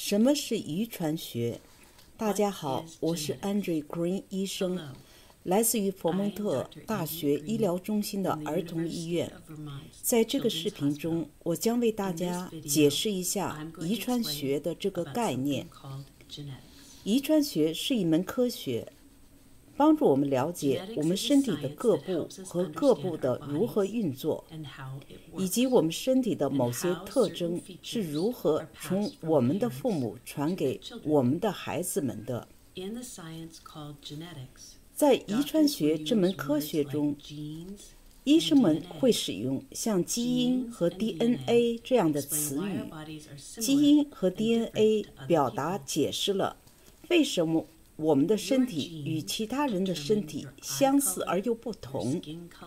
什么是遗传学？大家好，我是 Andre Green 医生，来自于佛蒙特大学医疗中心的儿童医院。在这个视频中，我将为大家解释一下遗传学的这个概念。遗传学是一门科学，帮助我们了解我们身体的各部和各部的如何运作，以及我们身体的某些特征是如何从我们的父母传给我们的孩子们的。在遗传学这门科学中，医生们会使用像基因和 DNA 这样的词语。基因和 DNA 表达解释了为什么我们的身体与其他人的身体相似而又不同。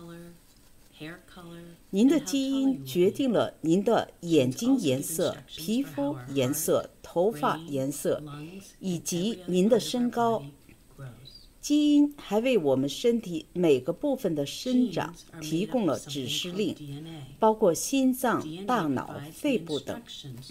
您的基因决定了您的眼睛颜色、皮肤颜色、头发颜色，以及您的身高。基因还为我们身体每个部分的生长提供了指示令，包括心脏、大脑、肺部等。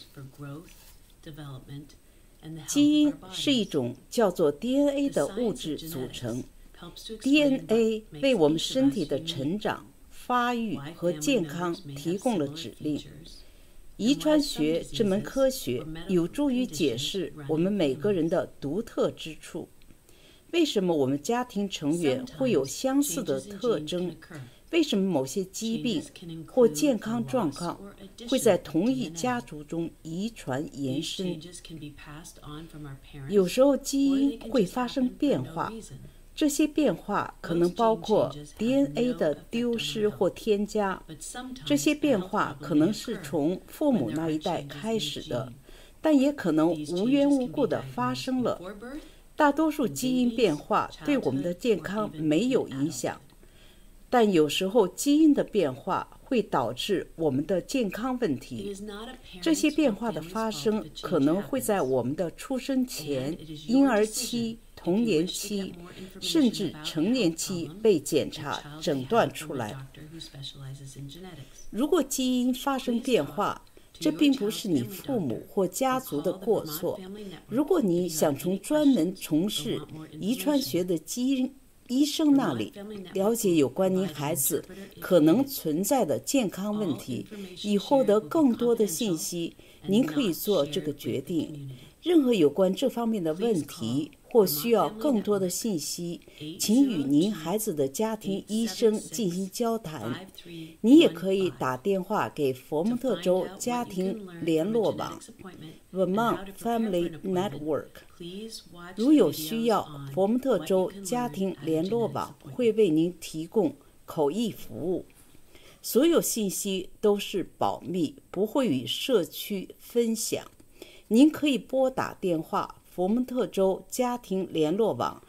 基因是一种叫做 DNA 的物质组成。DNA 为我们身体的成长、发育和健康提供了指令。遗传学这门科学有助于解释我们每个人的独特之处。为什么我们家庭成员会有相似的特征？为什么某些疾病或健康状况会在同一家族中遗传延伸？有时候基因会发生变化，这些变化可能包括 DNA 的丢失或添加。这些变化可能是从父母那一代开始的，但也可能无缘无故地发生了。大多数基因变化对我们的健康没有影响，但有时候基因的变化会导致我们的健康问题。这些变化的发生可能会在我们的出生前、婴儿期、童年期，甚至成年期被检查诊断出来。如果基因发生变化，这并不是你父母或家族的过错。如果你想从专门从事遗传学的基因医生那里了解有关您孩子可能存在的健康问题，以获得更多的信息，您可以做这个决定。任何有关这方面的问题或需要更多的信息，请与您孩子的家庭医生进行交谈。你也可以打电话给佛蒙特州家庭联络网 Vermont Family Network。 如有需要，佛蒙特州家庭联络网会为您提供口译服务。所有信息都是保密，不会与社区分享。您可以拨打电话佛蒙特州家庭联络网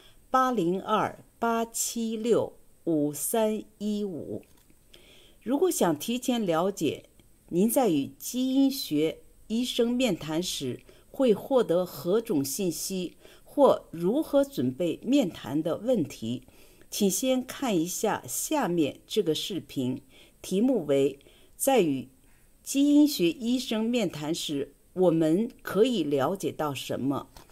802-876-5315。如果想提前了解您在与基因学医生面谈时会获得何种信息，或如何准备面谈的问题，请先看一下下面这个视频，题目为在与基因学医生面谈时我们可以了解到什么。